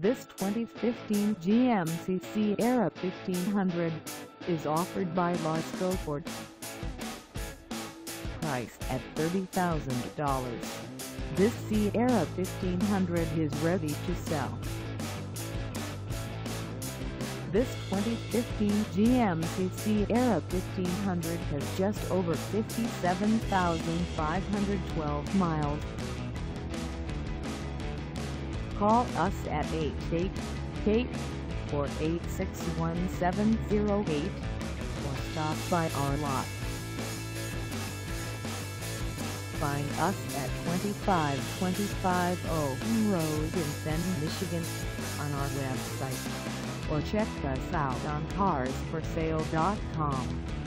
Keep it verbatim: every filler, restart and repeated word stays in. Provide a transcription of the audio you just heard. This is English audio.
This twenty fifteen G M C Sierra fifteen hundred is offered by LASCO Ford. Priced at thirty thousand dollars, this Sierra fifteen hundred is ready to sell. This twenty fifteen G M C Sierra fifteen hundred has just over fifty-seven thousand five hundred twelve miles. Call us at eight eight eight, four eight six, one seven zero eight or stop by our lot. Find us at twenty-five twenty-five OWEN Road in Fenton, Michigan on our website, or check us out on cars for sale dot com.